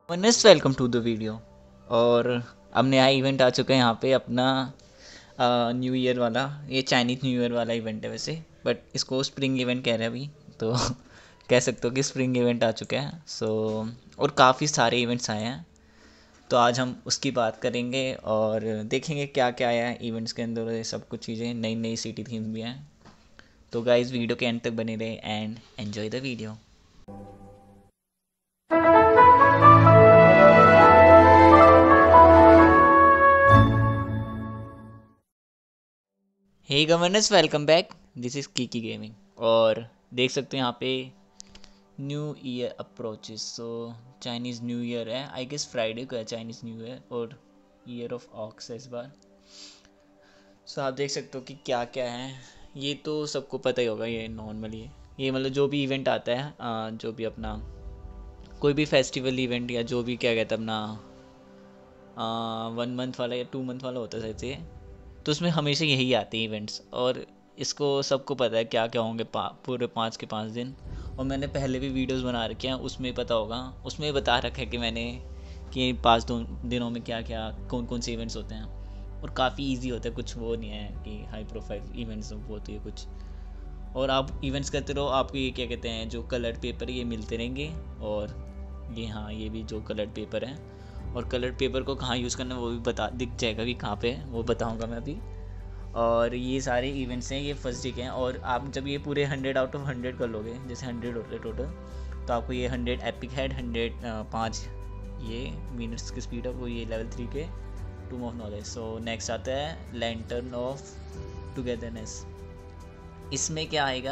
वनस welcome to the video. और अब नया इवेंट आ चुका है यहाँ पे अपना न्यू ईयर वाला। ये चाइनीज़ न्यू ईयर वाला इवेंट है वैसे, बट इसको स्प्रिंग इवेंट कह रहे हैं अभी तो कह सकते हो कि स्प्रिंग इवेंट आ चुका है। और काफ़ी सारे इवेंट्स आए हैं, तो आज हम उसकी बात करेंगे और देखेंगे क्या क्या आया है इवेंट्स के अंदर। ये सब कुछ चीज़ें नई नई सिटी थीम्स भी हैं। तो गाइस वीडियो के एंड तक बने रहे and enjoy the video. Hey governance, welcome back. This is Kiki gaming. और देख सकते हो यहाँ पे new year approaches. So Chinese new year है, आई गेस फ्राइडे को है चाइनीज़ न्यू ईयर, और ईयर ऑफ ऑक्स है इस बार। सो आप देख सकते हो कि क्या क्या है। ये तो सबको पता ही होगा, ये नॉर्मली ये मतलब जो भी इवेंट आता है, जो भी अपना कोई भी फेस्टिवल इवेंट या जो भी क्या कहते हैं अपना 1 मंथ वाला या 2 मंथ वाला होता है शायद से, तो उसमें हमेशा यही आते हैं इवेंट्स। और इसको सबको पता है क्या क्या होंगे पूरे 5 के 5 दिन। और मैंने पहले भी वीडियोस बना रखे हैं, उसमें पता होगा, उसमें बता रखा है कि मैंने कि 5 दिनों में क्या क्या कौन कौन से इवेंट्स होते हैं। और काफ़ी इजी होता है, कुछ वो नहीं है कि हाई प्रोफाइल इवेंट्स होती है कुछ। और आप इवेंट्स करते रहो, आपको ये क्या कहते हैं जो कलर्ड पेपर ये मिलते रहेंगे। और ये हाँ, ये भी जो कलर्ड पेपर है, और कलर्ड पेपर को कहाँ यूज़ करना है वो भी बता दिख जाएगा कि कहाँ पे है, वो बताऊँगा मैं अभी। और ये सारे इवेंट्स हैं, ये फर्स्ट डे के हैं। और आप जब ये पूरे 100 आउट ऑफ 100 कर लोगे, जैसे 100 होते हैं टोटल, तो आपको ये 100 एपिक हेड, 105 ये मिनट्स की स्पीड अप, वो ये लेवल 3 के tomb of knowledge. So next आता है लैंटर्न ऑफ टुगेदरनेस। इसमें क्या आएगा,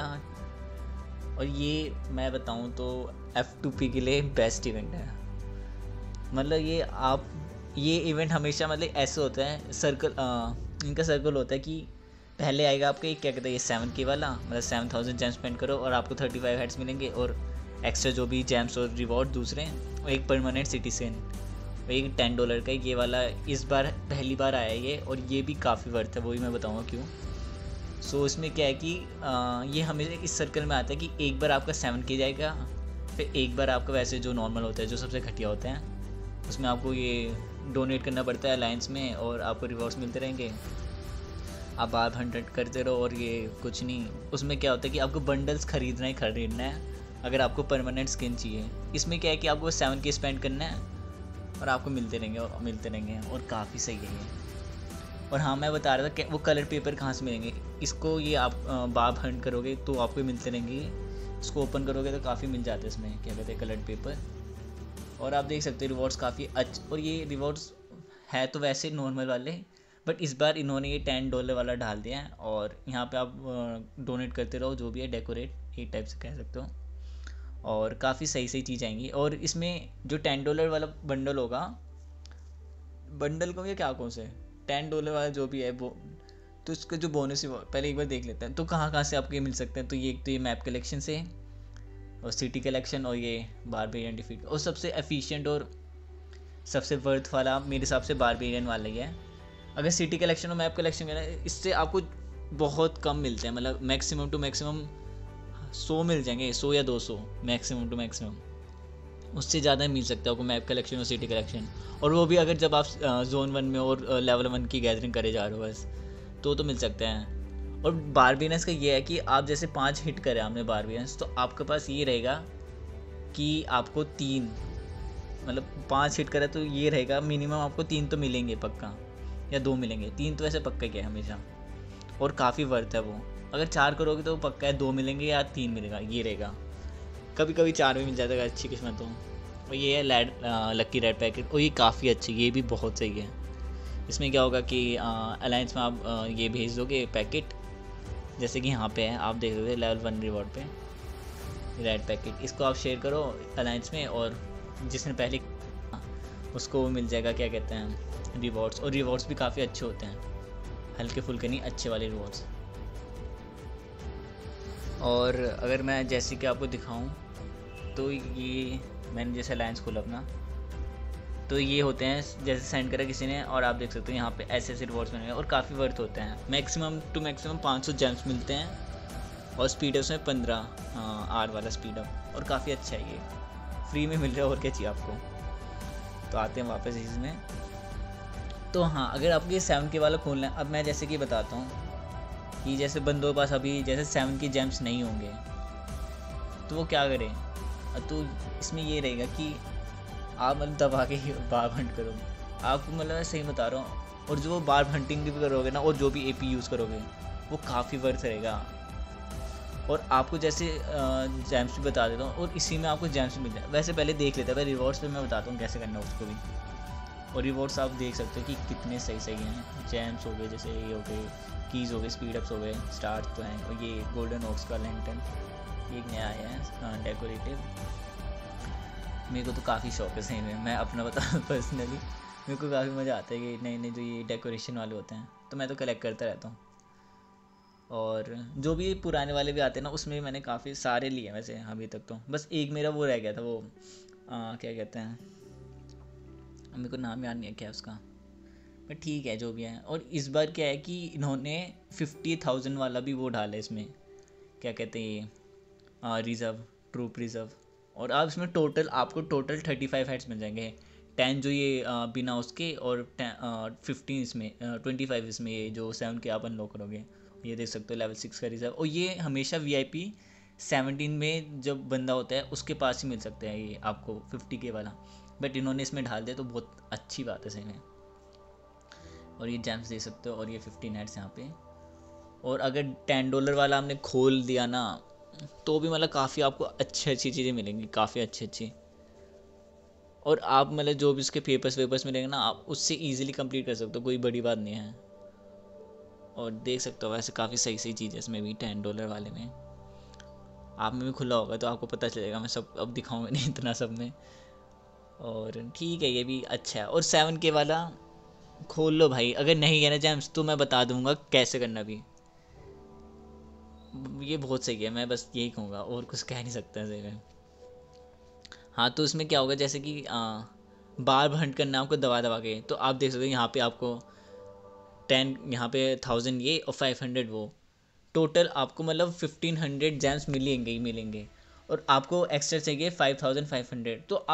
और ये मैं बताऊँ तो F2P के लिए बेस्ट इवेंट है। मतलब ये इवेंट हमेशा मतलब ऐसे होता है, इनका सर्कल होता है कि पहले आएगा आपके क्या कहते हैं ये 7K वाला, मतलब 7000 जेम्स स्पेंड करो और आपको 35 हेड्स मिलेंगे, और एक्स्ट्रा जो भी जेम्स और रिवॉर्ड दूसरे, और एक परमानेंट सिटीजन, एक $10 का ये वाला इस बार पहली बार आया है ये। और ये भी काफ़ी वर्थ है, वही मैं बताऊँगा क्यों। सो इसमें क्या है कि ये हमेशा इस सर्कल में आता है कि एक बार आपका 7K जाएगा, फिर एक बार आपका वैसे जो नॉर्मल होता है जो सबसे घटिया होते हैं, उसमें आपको ये डोनेट करना पड़ता है अलायंस में, और आपको रिवॉर्ड्स मिलते रहेंगे। आप 100 करते रहो, और ये कुछ नहीं, उसमें क्या होता है कि आपको बंडल्स खरीदना ही खरीदना है अगर आपको परमानेंट स्किन चाहिए। इसमें क्या है कि आपको 7K स्पेंड करना है और आपको मिलते रहेंगे, और काफ़ी सही है ये। और हाँ, मैं बता रहा था कि वो कलर पेपर कहाँ से मिलेंगे। इसको ये आप बाब हंट करोगे तो आपको मिलते रहेंगे। इसको ओपन करोगे तो काफ़ी मिल जाते हैं इसमें क्या कहते हैं कलर पेपर। और आप देख सकते हैं रिवॉर्ड्स काफ़ी अच्छे, और ये रिवॉर्ड्स है तो वैसे नॉर्मल वाले, बट इस बार इन्होंने ये $10 वाला डाल दिया है। और यहाँ पे आप डोनेट करते रहो, जो भी है डेकोरेट एक टाइप से कह सकते हो, और काफ़ी सही सही चीज़ आएंगी। और इसमें जो $10 वाला बंडल होगा, बंडल को ये क्या कौन से $10 वाला जो भी है वो, तो इसका जो बोनस है पहले एक बार देख लेते हैं। तो कहाँ कहाँ से आपको ये मिल सकते हैं, तो ये एक तो ये मैप कलेक्शन से, और सिटी कलेक्शन, और ये बारबेरियन डिफीट। और सबसे एफिशिएंट और सबसे वर्थ वाला मेरे हिसाब से बारबेरियन वाला ही है। अगर सिटी कलेक्शन और मैप कलेक्शन करना है, इससे आपको बहुत कम मिलते हैं, मतलब मैक्सिमम टू मैक्सिमम 100 मिल जाएंगे, 100 या 200 मैक्सिमम टू मैक्सिमम। उससे ज़्यादा मिल सकता है आपको मैप कलेक्शन और सिटी कलेक्शन। और वो भी अगर जब आप जोन 1 में और लेवल 1 की गैदरिंग करे जा रहे हो बस, तो मिल सकते हैं। और बारबेरियंस का ये है कि आप जैसे 5 हिट करें आपने बारबेरियंस, तो आपके पास ये रहेगा कि आपको 3, मतलब 5 हिट करें तो ये रहेगा मिनिमम आपको 3 तो मिलेंगे पक्का, या 2 मिलेंगे। 3 तो ऐसे पक्का क्या है हमेशा, और काफ़ी वर्थ है वो। अगर 4 करोगे तो पक्का है 2 मिलेंगे या 3 मिलेगा, ये रहेगा। कभी कभी 4 भी मिल जाता है अच्छी किस्मत हो। और ये है लक्की रेड पैकेट, और ये काफ़ी अच्छी, ये भी बहुत सही है। इसमें क्या होगा कि अलायंस में आप ये भेज दोगे पैकेट, जैसे कि यहाँ पे है आप देख रहे हो लेवल 1 रिवॉर्ड पे रेड पैकेट। इसको आप शेयर करो अलायंस में, और जिसने पहले उसको मिल जाएगा क्या कहते हैं रिवॉर्ड्स। और रिवॉर्ड्स भी काफ़ी अच्छे होते हैं, हल्के फुल्के नहीं, अच्छे वाले रिवॉर्ड्स। और अगर मैं जैसे कि आपको दिखाऊं, तो ये मैंने जैसे अलायंस खोला अपना, तो ये होते हैं जैसे सेंड करा किसी ने, और आप देख सकते हो यहाँ पे ऐसे रिवॉर्ड्स बने हुए, और काफ़ी वर्थ होते हैं। मैक्सिमम टू मैक्सिमम 500 जेम्स मिलते हैं, और स्पीड अप में 15 आर वाला स्पीड अप, और काफ़ी अच्छा है ये, फ्री में मिल रहा है, और क्या चाहिए आपको। तो आते हैं वापस इसमें। तो हाँ, अगर आपको ये 7K वाला खोलना है, अब मैं जैसे कि बताता हूँ कि जैसे बंदों के पास अभी जैसे 7K जेम्स नहीं होंगे तो वो क्या करें। तो इसमें ये रहेगा कि आप मतलब दबा के ही बार हंट करोगे। आपको मतलब मैं सही बता रहा हूँ। और जो बार हंटिंग भी करोगे ना, और जो भी AP यूज़ करोगे वो काफ़ी वर्थ रहेगा। और आपको जैसे जैम्स भी बता देता हूँ, और इसी में आपको जैम्स मिल जाए। वैसे पहले देख लेता है, रिवॉर्ड्स पे मैं बताता हूँ कैसे करना है उसको भी। और रिवॉर्ड्स आप देख सकते हो कि कितने सही सही हैं। जैम्स हो गए, जैसे ये हो गए, कीज़ हो गए, स्पीड अप्स हो गए, स्टार्स तो हैं, और ये गोल्डन ऑक्स का लैंटर्न ये एक नया आया है डेकोरेटिव। मेरे को तो काफ़ी शौक है सही में, मैं अपना बताऊँ पर्सनली मेरे को काफ़ी मज़ा आता है कि नए नए जो ये डेकोरेशन वाले होते हैं, तो मैं तो कलेक्ट करता रहता हूँ। और जो भी पुराने वाले भी आते हैं ना, उसमें भी मैंने काफ़ी सारे लिए हैं वैसे अभी तक। तो बस एक मेरा वो रह गया था, वो क्या कहते हैं, मेरे को नाम याद नहीं है क्या उसका, पर ठीक है जो भी है। और इस बार क्या है कि इन्होंने 50,000 वाला भी वो डाला है इसमें, क्या कहते हैं ये, रिज़र्व, ट्रूप रिज़र्व। और आप इसमें टोटल आपको टोटल 35 हेड्स मिल जाएंगे। 10 जो ये बिना उसके, और 15 इसमें, 25 इसमें, ये जो 7K आप अनलॉक करोगे। ये देख सकते हो लेवल 6 का रिज़र्व। और ये हमेशा VIP 17 में जब बंदा होता है उसके पास ही मिल सकता है ये आपको 50K वाला। बट इन्होंने इसमें डाल दिया तो बहुत अच्छी बात है सही में। और ये जैम्स दे सकते हो, और ये 15 हेड्स यहाँ पे। और अगर $10 वाला हमने खोल दिया ना, तो भी मतलब काफ़ी आपको अच्छी अच्छी चीज़ें मिलेंगी, काफ़ी अच्छी अच्छी। और आप मतलब जो भी उसके पेपर्स मिलेंगे ना, आप उससे इजीली कंप्लीट कर सकते हो, कोई बड़ी बात नहीं है। और देख सकते हो वैसे काफ़ी सही सही चीज़ है इसमें भी। $10 वाले में आप में भी खुला होगा तो आपको पता चलेगा, मैं सब अब दिखाऊंगा नहीं इतना सब में। और ठीक है, ये भी अच्छा है। और 7K वाला खोल लो भाई, अगर नहीं है ना जेम्स तो मैं बता दूंगा कैसे करना भी। ये बहुत सही है, मैं बस यही कहूँगा, और कुछ कह नहीं सकता सही में। हाँ, तो इसमें क्या होगा, जैसे कि बार हंट करना है आपको दबा दबा के, तो आप देख सकते हो यहाँ पे आपको 10, यहाँ पे 1000 ये और 500 वो, टोटल आपको मतलब 1500 जैम्स मिलेंगे ही मिलेंगे। और आपको एक्स्ट्रा चाहिए 5500, तो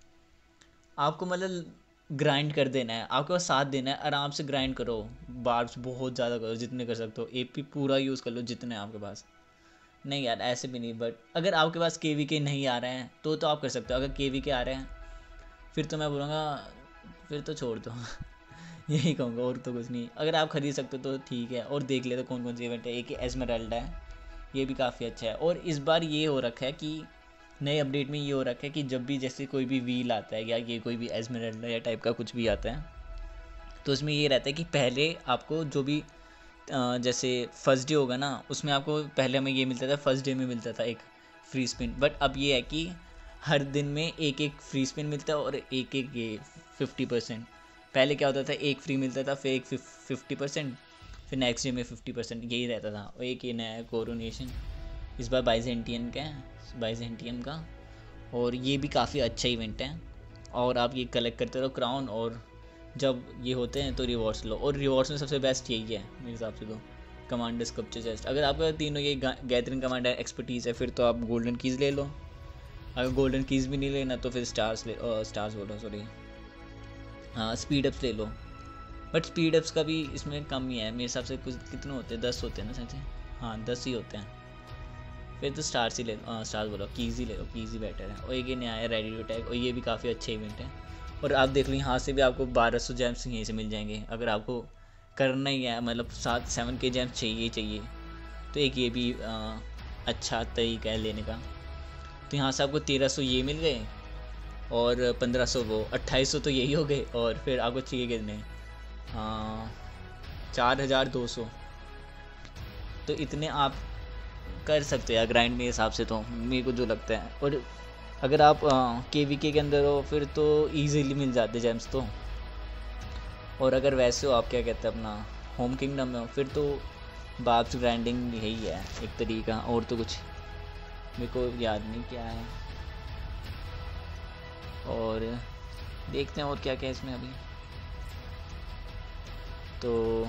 आपको मतलब ग्राइंड कर देना है, आपके पास साथ देना है, आराम से ग्राइंड करो। बार्स बहुत ज़्यादा करो, जितने कर सकते हो। AP पूरा यूज़ कर लो जितने आपके पास। नहीं यार ऐसे भी नहीं, बट अगर आपके पास KVK नहीं आ रहे हैं तो आप कर सकते हो। अगर KVK आ रहे हैं फिर तो मैं बोलूँगा फिर तो छोड़ दो यही कहूँगा, और तो कुछ नहीं। अगर आप ख़रीद सकते हो तो ठीक है। और देख ले तो कौन कौन सी इवेंट है। एक एस्मेराल्डा है, ये भी काफ़ी अच्छा है। और इस बार ये हो रखा है कि नए अपडेट में ये हो रखा है कि जब भी जैसे कोई भी व्हील आता है, या ये कोई भी एस्मेराल्डा या टाइप का कुछ भी आता है, तो उसमें ये रहता है कि पहले आपको जो भी जैसे फर्स्ट डे होगा ना, उसमें आपको पहले हमें ये मिलता था, फर्स्ट डे में मिलता था एक फ्री स्पिन। बट अब ये है कि हर दिन में एक एक फ्री स्पिन मिलता है, और एक एक ये 50%। पहले क्या होता था, एक फ्री मिलता था, फिर एक 50%, फिर नेक्स्ट डे में 50%, यही रहता था। और एक ये नया है कोरोनेशन, इस बार बाइजेंटियन का है, बाइजेंटियम का। और ये भी काफ़ी अच्छा इवेंट है। और आप ये कलेक्ट करते रहो क्राउन, और जब ये होते हैं तो रिवॉर्ड्स लो। और रिवॉर्ड्स में सबसे बेस्ट यही है मेरे हिसाब से तो, कमांडर स्कल्पचर चेस्ट। अगर आपका तीनों ये गैदरिंग कमांडर एक्सपर्टीज़ है, फिर तो आप गोल्डन कीज़ ले लो। अगर गोल्डन कीज़ भी नहीं लेना तो फिर स्टार्स बोलो, सॉरी, हाँ, स्पीड अप्स ले लो। बट स्पीड अप्स का भी इसमें कम ही है मेरे हिसाब से। कुछ कितने होते हैं, 10 होते हैं ना सच? हाँ, 10 ही होते हैं। फिर तो स्टार्स ही ले लो, स्टार्स बोलो, कीज़ ही ले लो, कीज़ ही बेटर है। और एक ये नया है रेडी टू अटैक, और ये भी काफ़ी अच्छा इवेंट है। और आप देख लो यहाँ से भी आपको 1200 जेम्स यहीं से मिल जाएंगे। अगर आपको करना ही है, मतलब 7K जेम्स चाहिए ही चाहिए, तो एक ये भी अच्छा तरीका है लेने का। तो यहाँ से आपको 1300 ये मिल गए, और 1500 वो, 2800 तो यही हो गए। और फिर आपको चाहिए कितने, 4200। तो इतने आप कर सकते हैं ग्राइंड मेरे हिसाब से, तो मेरे को जो लगता है। और अगर आप KVK के अंदर हो फिर तो ईजीली मिल जाते जेम्स तो। और अगर वैसे हो, आप क्या कहते हैं, अपना होम किंगडम में हो, फिर तो बाब्स ग्राइंडिंग यही है एक तरीका, और तो कुछ मेरे को याद नहीं क्या है। और देखते हैं और क्या क्या है इसमें अभी। तो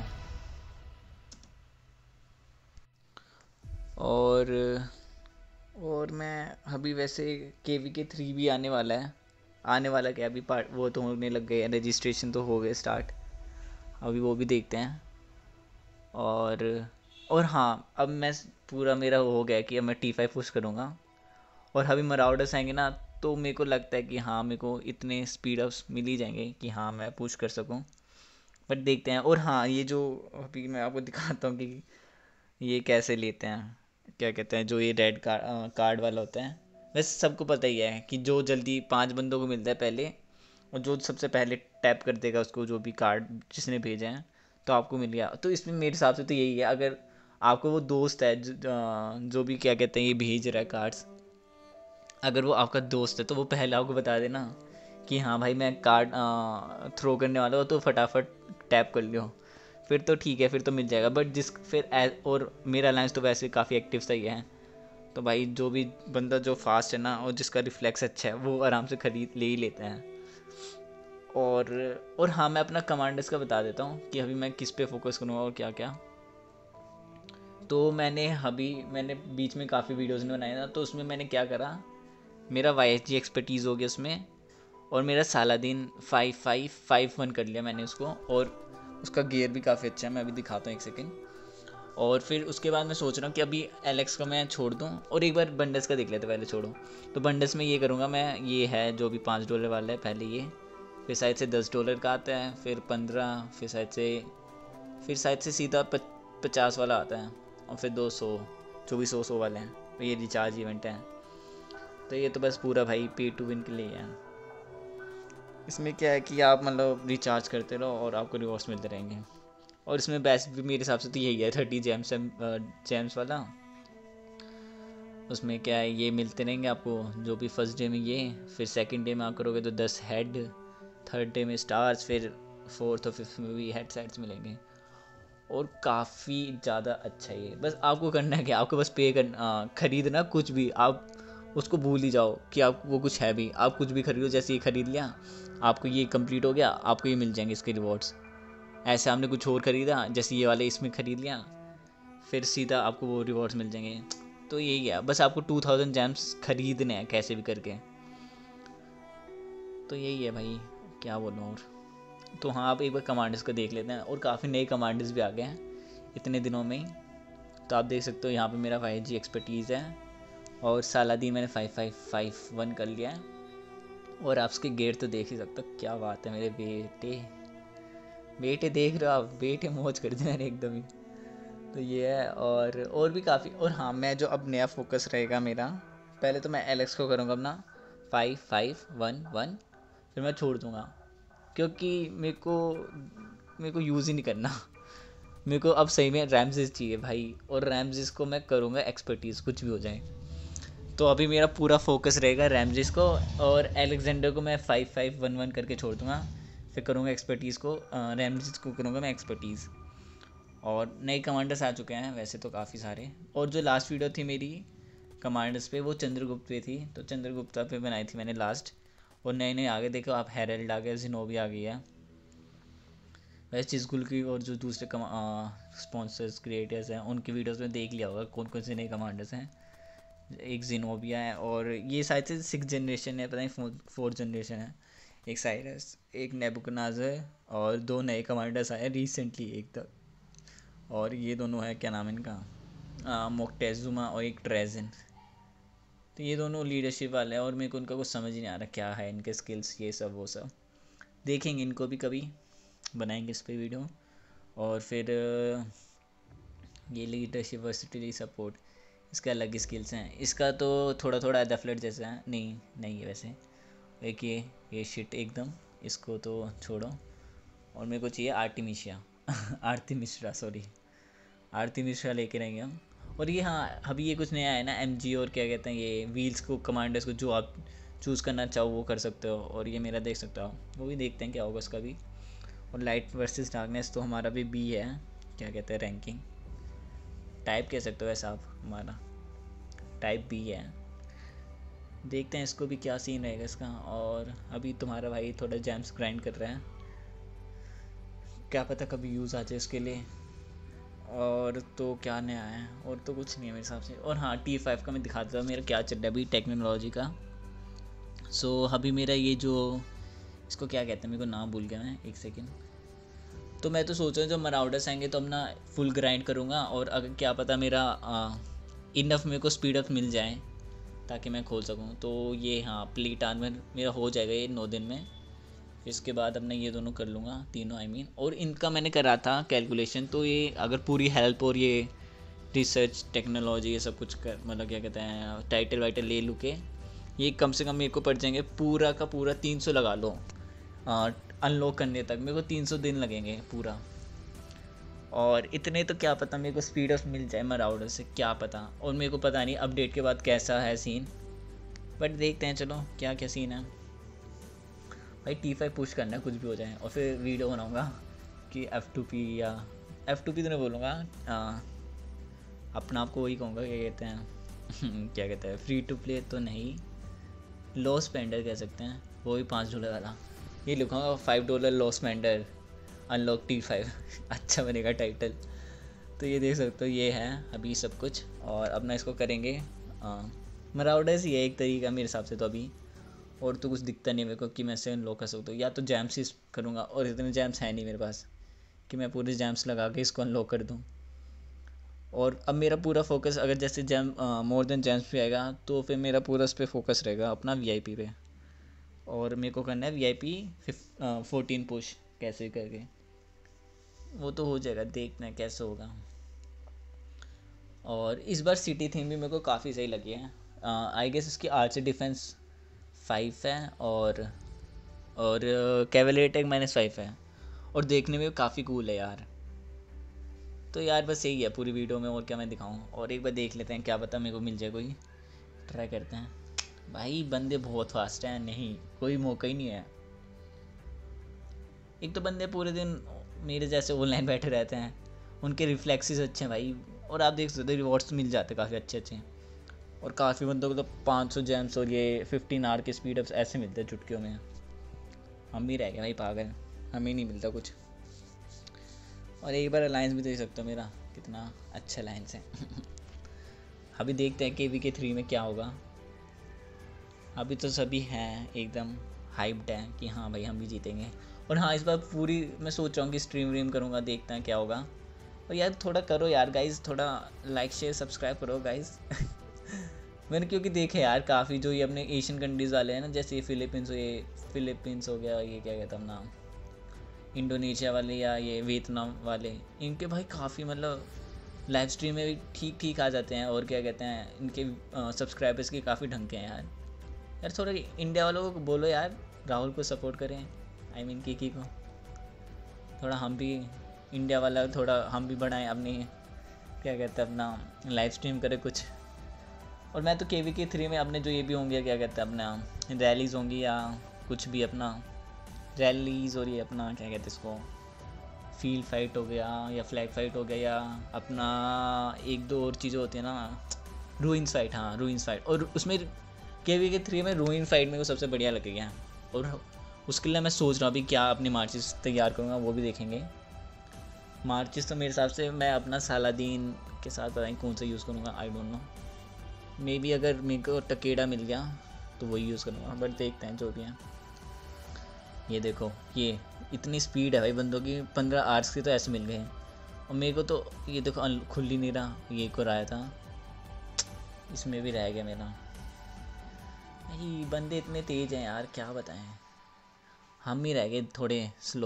और मैं अभी वैसे KVK 3 भी आने वाला है, आने वाला क्या अभी पार्ट वो तो होने लग गए, रजिस्ट्रेशन तो हो गए स्टार्ट, अभी वो भी देखते हैं। और और हाँ, अब मैं पूरा मेरा हो गया कि अब मैं T5 पुश करूँगा। और अभी मराउडर्स आएंगे ना, तो मेरे को लगता है कि हाँ मेरे को इतने स्पीड अप्स मिल ही जाएंगे कि हाँ मैं पुश कर सकूँ। बट देखते हैं। और हाँ, ये जो अभी मैं आपको दिखाता हूँ कि ये कैसे लेते हैं, क्या कहते हैं, जो ये रेड कार्ड वाला होता है। वैसे सबको पता ही है कि जो जल्दी 5 बंदों को मिलता है पहले, और जो सबसे पहले टैप कर देगा उसको, जो भी कार्ड जिसने भेजे हैं, तो आपको मिल गया। तो इसमें मेरे हिसाब से तो यही है, अगर आपको वो दोस्त है जो भी क्या कहते हैं ये भेज रहा है कार्ड्स, अगर वो आपका दोस्त है तो वो पहले आपको बता देना कि हाँ भाई मैं कार्ड थ्रो करने वाला हूँ, तो फटाफट टैप कर लियो, फिर तो ठीक है, फिर तो मिल जाएगा। बट जिस फिर और मेरा अलायंस तो वैसे काफ़ी एक्टिव सही है, तो भाई जो भी बंदा जो फास्ट है ना और जिसका रिफ्लेक्स अच्छा है वो आराम से खरीद ले ही लेते हैं। और हाँ, मैं अपना कमांडर्स का बता देता हूँ कि अभी मैं किस पे फोकस करूँगा और क्या क्या। तो मैंने बीच में काफ़ी वीडियोज़ ने बनाए था, तो उसमें मैंने क्या करा, मेरा YSG एक्सपर्टीज़ हो गया उसमें, और मेरा सालादीन 5551 कर लिया मैंने उसको, और उसका गियर भी काफ़ी अच्छा है, मैं अभी दिखाता हूँ एक सेकेंड। और फिर उसके बाद मैं सोच रहा हूँ कि अभी एलेक्स का मैं छोड़ दूँ और एक बार बंडस का देख लेते पहले छोड़ो। तो बंडस में ये करूँगा मैं, ये है जो भी $5 वाला है पहले ये, फिर शायद से $10 का आता है, फिर 15, फिर शायद से सीधा 50 वाला आता है, और फिर 200, जो भी 100 वाले हैं, तो ये रिचार्ज इवेंट है। तो ये तो बस पूरा भाई पे टू विन के लिए है। इसमें क्या है कि आप मतलब रिचार्ज करते रहो और आपको रिवॉर्ड्स मिलते रहेंगे। और इसमें बेस्ट भी मेरे हिसाब से तो यही है, 30 जेम्स वाला। उसमें क्या है, ये मिलते रहेंगे आपको जो भी फर्स्ट डे में ये, फिर सेकंड डे में आप करोगे तो 10 हेड, थर्ड डे में स्टार्स, फिर फोर्थ और फिफ्थ में भी हेड सेट्स मिलेंगे। और काफ़ी ज़्यादा अच्छा है ये। बस आपको करना है कि आपको बस पे करना, ख़रीदना कुछ भी, आप उसको भूल ही जाओ कि आप वो कुछ है भी। आप कुछ भी खरीदो, जैसे ये ख़रीद लिया, आपको ये कंप्लीट हो गया, आपको ये मिल जाएंगे इसके रिवॉर्ड्स। ऐसे आपने कुछ और ख़रीदा, जैसे ये वाले इसमें ख़रीद लिया, फिर सीधा आपको वो रिवॉर्ड्स मिल जाएंगे। तो यही है, बस आपको 2000 जेम्स खरीदने हैं कैसे भी करके। तो यही है भाई, क्या बोलूँ और। तो हाँ, आप एक बार कमांडर्स को देख लेते हैं, और काफ़ी नए कमांडर्स भी आ गए हैं इतने दिनों में ही। तो आप देख सकते हो यहाँ पे मेरा 5G एक्सपर्टीज़ है, और सालादीन मैंने 5551 कर लिया है। और आप उसके गेट तो देख ही सकते हो, क्या बात है मेरे बेटे देख रहे हो आप, बेटे मौज कर दे मेरे एकदम ही। तो ये है, और भी काफ़ी। और हाँ, मैं जो अब नया फोकस रहेगा मेरा, पहले तो मैं एलेक्स को करूँगा अपना 5511, फिर मैं छोड़ दूँगा, क्योंकि मेरे को यूज़ ही नहीं करना। मेरे को अब सही में रैमजेस चाहिए भाई, और रैमजेस को मैं करूँगा एक्सपर्टीज़, कुछ भी हो जाए। तो अभी मेरा पूरा फोकस रहेगा रैमजेस को, और एलेक्जेंडर को मैं 5511 करके छोड़ दूँगा, फिर करूँगा एक्सपर्टीज़ को, रैमजेस को करूँगा मैं एक्सपर्टीज़। और नए कमांडर्स आ चुके हैं वैसे तो काफ़ी सारे। और जो लास्ट वीडियो थी मेरी कमांडर्स पे, वो चंद्रगुप्त पे थी, तो चंद्रगुप्ता पे बनाई थी मैंने लास्ट। और नए नए आगे देखो आप, हेरल्ड आ गया, जिनोबी आ गई है। वैसे चिज़गुल की और जो दूसरे स्पॉन्सर्स क्रिएटर्स हैं उनकी वीडियोस में देख लिया होगा कौन कौन से नए कमांडर्स हैं। एक जिनोबिया है, और ये शायद से 6th जनरेशन है, पता नहीं 4th जनरेशन है। एक साइरस, एक नेबुकदनेस्सर, और 2 नए कमांडर्स आए रिसेंटली एक तक। और ये दोनों है, क्या नाम है इनका, मोक्टेजुमा और एक ट्रेजन। तो ये दोनों लीडरशिप वाले हैं, और मेरे को उनका कुछ समझ ही नहीं आ रहा क्या है इनके स्किल्स, ये सब वो सब। देखेंगे इनको भी कभी, बनाएंगे इस पर वीडियो। और फिर ये लीडरशिप वर्सिटी सपोर्ट, इसके अलग स्किल्स हैं। इसका तो थोड़ा थोड़ा एडेफ्लेट जैसा है, नहीं है वैसे। एक ये शिट एकदम, इसको तो छोड़ो। और मेरे को चाहिए आर्टिमिशिया आरती मिश्रा, सॉरी, आरती मिश्रा लेके रहेंगे हम। और ये हाँ, अभी ये कुछ नया है ना, MG, और क्या कहते हैं ये व्हील्स को, कमांडर्स को जो आप चूज़ करना चाहो वो कर सकते हो। और ये मेरा देख सकते हो, वो भी देखते हैं क्या होगा उसका भी। और लाइट वर्सेस डार्कनेस तो हमारा भी B है, क्या कहते हैं रैंकिंग, टाइप कह सकते हो वैसे आप, हमारा टाइप B है। देखते हैं इसको भी क्या सीन रहेगा इसका। और अभी तुम्हारा भाई थोड़ा जैम्स ग्राइंड कर रहा है, क्या पता कभी यूज़ आ जाए उसके लिए। और तो क्या नया है, और तो कुछ नहीं है मेरे हिसाब से। और हाँ, T5 का मैं दिखा देता हूँ मेरा क्या चल रहा है अभी टेक्नोलॉजी का। सो अभी मेरा ये जो इसको क्या कहते हैं, मेरे को नाम भूल गया मैं, एक सेकेंड। तो मैं तो सोच रहा हूँ जब मराउडर्स आएंगे तो अपना फुल ग्राइंड करूँगा, और अगर क्या पता मेरा इनफ मेरे को स्पीड अप मिल जाए ताकि मैं खोल सकूँ। तो ये हाँ, प्लेट आर्मर मेरा हो जाएगा ये 9 दिन में। इसके बाद अब मैं ये दोनों कर लूँगा, तीनों आई मीन। और इनका मैंने करा था कैलकुलेशन, तो ये अगर पूरी हेल्प और ये रिसर्च टेक्नोलॉजी ये सब कुछ कर, मतलब क्या कहते हैं, टाइटल वाइटल ले लूँ के, ये कम से कम मेरे को पड़ जाएंगे पूरा का पूरा 300 लगा लो अनलॉक करने तक। मेरे को 300 दिन लगेंगे पूरा। और इतने तो क्या पता मेरे को स्पीड ऑफ मिल जाए मराउडर से, क्या पता। और मेरे को पता नहीं अपडेट के बाद कैसा है सीन, बट देखते हैं चलो क्या क्या सीन है। भाई T5 पुश करना है कुछ भी हो जाए, और फिर वीडियो बनाऊंगा कि F2P या F2P तो नहीं बोलूँगा, अपना आपको वही कहूँगा, क्या कहते हैं क्या कहते हैं, फ्री टू प्ले तो नहीं, लो स्पेंडर कह सकते हैं, वो भी $5 वाला। ये लिखूँगा $5 लो स्पेंडर अनलॉक T5 अच्छा बनेगा टाइटल। तो ये देख सकते हो, ये है अभी सब कुछ। और अपना इसको करेंगे मराउडर्स ही है एक तरीका मेरे हिसाब से तो अभी, और तो कुछ दिखता नहीं मेरे को कि मैं इसे अनलॉक कर सकता हूँ। या तो जैम्स ही करूँगा, और इतने जैम्स हैं नहीं मेरे पास कि मैं पूरे जैम्स लगा के इसको अनलॉक कर दूँ। और अब मेरा पूरा फोकस, अगर जैसे जैम मोर देन जैम्स भी आएगा तो फिर मेरा पूरा उस पर फोकस रहेगा अपना VIP पे। और मेरे को करना है VIP 14 पुश कैसे करके, वो तो हो जाएगा, देखना है कैसे होगा। और इस बार सिटी थीम भी मेरे को काफ़ी सही लगी है। आई गेस इसकी आर्चर डिफेंस 5 है, और कैवलरी अटैक -5 है, और देखने में काफ़ी कूल है यार। तो यार बस यही है पूरी वीडियो में, और क्या मैं दिखाऊं। और एक बार देख लेते हैं, क्या पता मेरे को मिल जाए कोई, ट्राई करते हैं। भाई बंदे बहुत फास्ट हैं, नहीं कोई मौका ही नहीं है। एक तो बंदे पूरे दिन मेरे जैसे ऑनलाइन बैठे रहते हैं, उनके रिफ्लेक्सेस अच्छे हैं भाई, और आप देख सकते हो रिवॉर्ड्स मिल जाते हैं काफ़ी अच्छे अच्छे। और काफ़ी बंदों को तो 500 जेम्स और ये 15 आवर के स्पीड अप्स ऐसे मिलते हैं चुटकियों में। हम भी रह गए भाई पागल, हमें नहीं मिलता कुछ। और एक बार अलायंस भी देख सकते हो मेरा कितना अच्छा अलायंस है अभी देखते हैं KVK 3 में क्या होगा। अभी तो सभी हैं एकदम हाइप्ड हैं कि हाँ भाई हम भी जीतेंगे। और हाँ, इस बार पूरी मैं सोच रहा हूँ कि स्ट्रीम व्रीम करूँगा, देखते हैं क्या होगा। और यार थोड़ा करो यार गाइज़, थोड़ा लाइक शेयर सब्सक्राइब करो गाइज़ मैंने क्योंकि देखे यार काफ़ी जो ये अपने एशियन कंट्रीज़ वाले हैं ना, जैसे ये फिलीपींस हो गया, ये क्या कहता हूँ नाम, इंडोनेशिया वाले, या ये वियतनाम वाले, इनके भाई काफ़ी मतलब लाइव स्ट्रीम में भी ठीक ठीक आ जाते हैं। और क्या कहते हैं, इनके सब्सक्राइबर्स के काफ़ी ढंग के हैं यार। यार थोड़ा इंडिया वालों को बोलो यार, राहुल को सपोर्ट करें, आई मीन की को थोड़ा, हम भी इंडिया वाला थोड़ा हम भी बढ़ाएं अपनी, क्या कहते हैं, अपना लाइव स्ट्रीम करें कुछ। और मैं तो KVK 3 में अपने जो ये भी होंगे, क्या कहते हैं, अपना रैलीज़ होंगी या कुछ भी, अपना रैलीज़, और ये अपना क्या कहते हैं इसको, फील्ड फाइट हो गया या फ्लैग फाइट हो गया, या अपना एक दो और चीज़ें होती हैं ना, रूइंस फाइट, हाँ रूइंस फाइट। और उसमें KVK 3 में रूइन फाइट मेरे को सबसे बढ़िया लगेगा। और उसके लिए मैं सोच रहा हूँ अभी क्या अपनी मार्चेस तैयार करूँगा, वो भी देखेंगे। मार्चेस तो मेरे हिसाब से मैं अपना सालादीन के साथ पता नहीं कौन सा यूज़ करूँगा, I don't know. Maybe अगर मेरे को टकेड़ा मिल गया तो वही यूज़ करूँगा, बट देखते हैं जो भी है। ये देखो, ये इतनी स्पीड है भाई बंदों की, 15 आवर्स के तो ऐसे मिल गए। और मेरे को तो ये देखो खुल ही नहीं रहा, ये को रहा था, इसमें भी रह गया मेरा। भाई बंदे इतने तेज हैं यार, क्या बताएं, हम ही रह गए थोड़े स्लो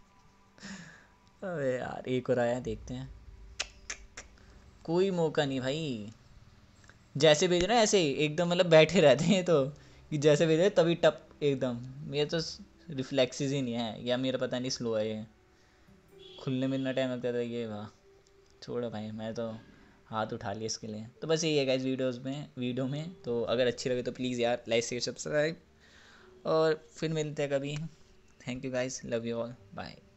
अबे यार एक और आया, देखते हैं। कोई मौका नहीं भाई, जैसे भेज रहे हैं ऐसे ही एकदम, मतलब बैठे रहते हैं तो कि जैसे भेज रहे तभी टप एकदम। मेरे तो रिफ्लेक्सेस ही नहीं है, या मेरा पता नहीं स्लो है, ये खुलने में इतना टाइम लगता था। ये वाह, छोड़ो भाई, मैं तो हाथ उठा लिया इसके लिए। तो बस यही है गाइस वीडियो में। तो अगर अच्छी लगे तो प्लीज़ यार लाइक शेयर सब्सक्राइब, और फिर मिलते हैं कभी। Thank you guys, love you all, bye.